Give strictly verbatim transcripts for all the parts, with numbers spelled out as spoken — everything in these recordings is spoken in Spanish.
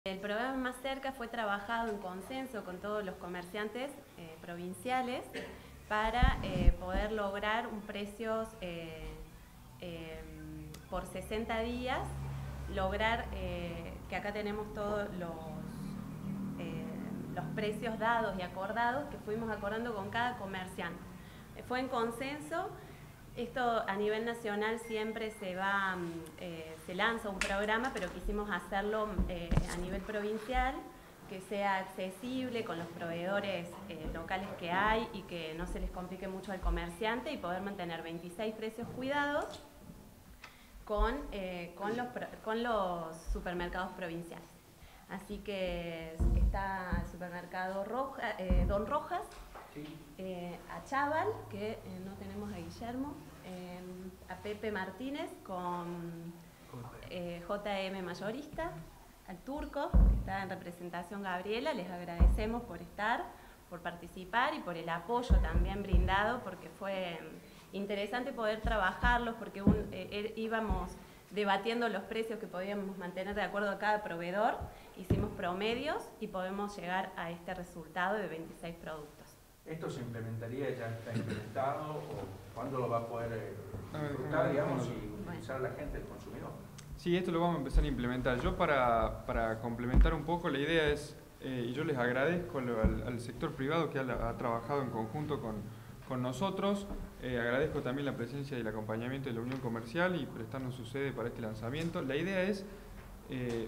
El programa Más Cerca fue trabajado en consenso con todos los comerciantes eh, provinciales para eh, poder lograr un precios eh, eh, por sesenta días, lograr eh, que acá tenemos todos los, eh, los precios dados y acordados que fuimos acordando con cada comerciante. Eh, fue en consenso. Esto a nivel nacional siempre se va, eh, se lanza un programa, pero quisimos hacerlo eh, a nivel provincial, que sea accesible con los proveedores eh, locales que hay y que no se les complique mucho al comerciante y poder mantener veintiséis precios cuidados con, eh, con, los, con los supermercados provinciales. Así que está el supermercado Roja, eh, Don Rojas, eh, a Chaval, que eh, no tenemos a Guillermo, eh, a Pepe Martínez con eh, J M Mayorista, al Turco, que está en representación Gabriela. Les agradecemos por estar, por participar y por el apoyo también brindado, porque fue interesante poder trabajarlos, porque un, eh, íbamos debatiendo los precios que podíamos mantener de acuerdo a cada proveedor, hicimos promedios y podemos llegar a este resultado de veintiséis productos. ¿Esto se implementaría, ya está implementado, o cuándo lo va a poder eh, disfrutar, digamos, y utilizar la gente, el consumidor? Sí, esto lo vamos a empezar a implementar. Yo para, para complementar un poco, la idea es, eh, y yo les agradezco al, al sector privado que ha, ha trabajado en conjunto con, con nosotros, eh, agradezco también la presencia y el acompañamiento de la Unión Comercial y prestarnos su sede para este lanzamiento. La idea es eh,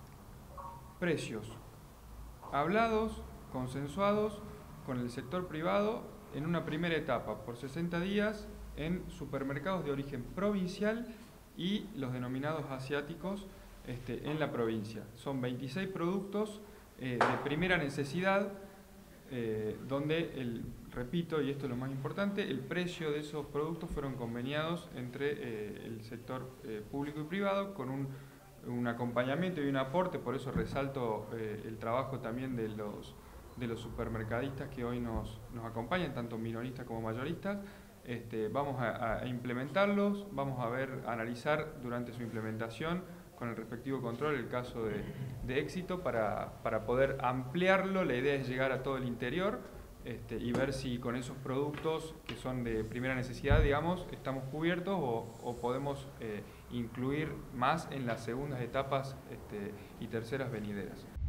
precios hablados, consensuados, con el sector privado en una primera etapa por sesenta días en supermercados de origen provincial y los denominados asiáticos este, en la provincia. Son veintiséis productos eh, de primera necesidad eh, donde, el, repito, y esto es lo más importante, el precio de esos productos fueron conveniados entre eh, el sector eh, público y privado con un, un acompañamiento y un aporte. Por eso resalto eh, el trabajo también de los de los supermercadistas que hoy nos, nos acompañan, tanto minoristas como mayoristas. Este, vamos a, a implementarlos, vamos a ver, a analizar durante su implementación con el respectivo control el caso de, de éxito para, para poder ampliarlo. La idea es llegar a todo el interior este, y ver si con esos productos que son de primera necesidad, digamos, estamos cubiertos o, o podemos eh, incluir más en las segundas etapas este, y terceras venideras.